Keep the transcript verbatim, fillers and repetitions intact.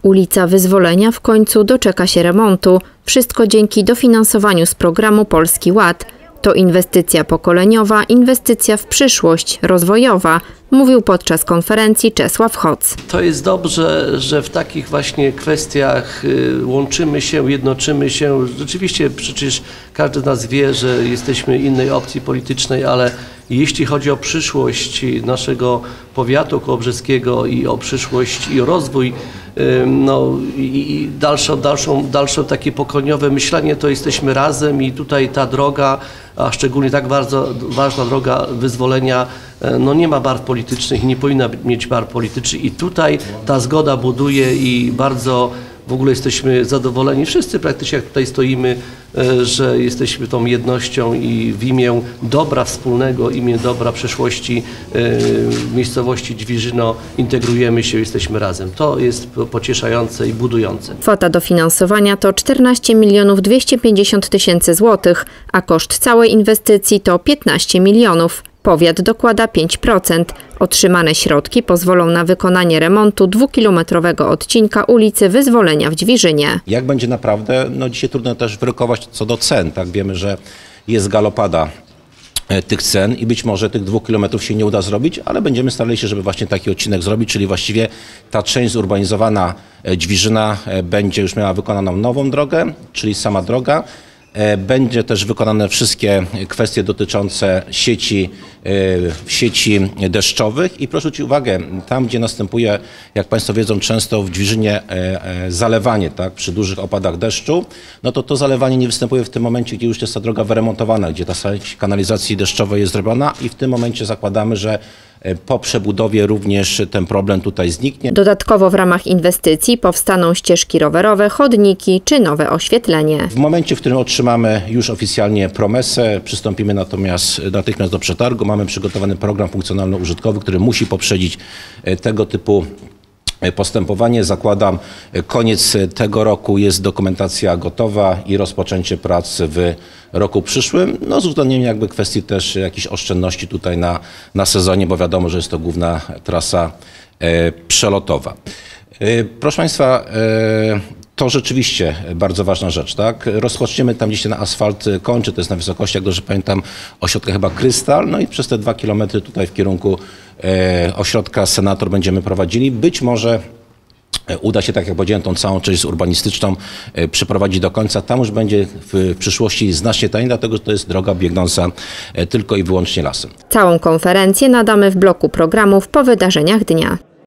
Ulica Wyzwolenia w końcu doczeka się remontu. Wszystko dzięki dofinansowaniu z programu Polski Ład. To inwestycja pokoleniowa, inwestycja w przyszłość, rozwojowa, mówił podczas konferencji Czesław Hoc. To jest dobrze, że w takich właśnie kwestiach łączymy się, jednoczymy się. Rzeczywiście przecież każdy z nas wie, że jesteśmy innej opcji politycznej, ale jeśli chodzi o przyszłość naszego powiatu kołobrzeskiego i o przyszłość i o rozwój, no i dalszą, dalszą, dalsze takie pokoleniowe myślenie, to jesteśmy razem i tutaj ta droga, a szczególnie tak bardzo ważna droga wyzwolenia, no nie ma barw politycznych i nie powinna mieć barw politycznych i tutaj ta zgoda buduje i bardzo w ogóle jesteśmy zadowoleni, wszyscy praktycznie jak tutaj stoimy, że jesteśmy tą jednością i w imię dobra wspólnego, w imię dobra przyszłości w miejscowości Dźwiżyno integrujemy się, jesteśmy razem. To jest pocieszające i budujące. Kwota dofinansowania to czternaście milionów dwieście pięćdziesiąt tysięcy złotych, a koszt całej inwestycji to piętnaście milionów. Powiat dokłada pięć procent. Otrzymane środki pozwolą na wykonanie remontu dwukilometrowego odcinka ulicy Wyzwolenia w Dźwiżynie. Jak będzie naprawdę, no dzisiaj trudno też wyrokować co do cen. Tak, wiemy, że jest galopada tych cen i być może tych dwóch kilometrów się nie uda zrobić, ale będziemy starali się, żeby właśnie taki odcinek zrobić, czyli właściwie ta część zurbanizowana Dźwiżyna będzie już miała wykonaną nową drogę, czyli sama droga. Będzie też wykonane wszystkie kwestie dotyczące sieci, sieci deszczowych i proszę zwrócić uwagę, tam gdzie następuje, jak Państwo wiedzą, często w Dźwiżynie zalewanie, tak, przy dużych opadach deszczu, no to to zalewanie nie występuje w tym momencie, gdzie już jest ta droga wyremontowana, gdzie ta sieć kanalizacji deszczowej jest zrobiona i w tym momencie zakładamy, że po przebudowie również ten problem tutaj zniknie. Dodatkowo w ramach inwestycji powstaną ścieżki rowerowe, chodniki czy nowe oświetlenie. W momencie, w którym otrzymamy już oficjalnie promesę, przystąpimy natomiast natychmiast do przetargu. Mamy przygotowany program funkcjonalno-użytkowy, który musi poprzedzić tego typu postępowanie. Zakładam, koniec tego roku jest dokumentacja gotowa i rozpoczęcie prac w roku przyszłym. No z uwzględnieniem jakby kwestii też jakichś oszczędności tutaj na, na sezonie, bo wiadomo, że jest to główna trasa e, przelotowa. E, proszę Państwa, e, to rzeczywiście bardzo ważna rzecz, tak? Rozpoczniemy tam gdzieś ten asfalt kończy, to jest na wysokości, jak dobrze pamiętam, ośrodka chyba Krystal, no i przez te dwa kilometry tutaj w kierunku e, ośrodka Senator będziemy prowadzili. Być może uda się, tak jak powiedziałem, tą całą część urbanistyczną e, przeprowadzić do końca. Tam już będzie w, w przyszłości znacznie taniej, dlatego że to jest droga biegnąca e, tylko i wyłącznie lasem. Całą konferencję nadamy w bloku programów po wydarzeniach dnia.